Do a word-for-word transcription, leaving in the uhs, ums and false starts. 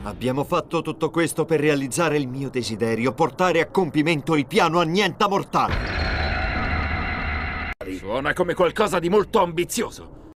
Abbiamo fatto tutto questo per realizzare il mio desiderio, portare a compimento il piano Annienta Mortale. Suona come qualcosa di molto ambizioso.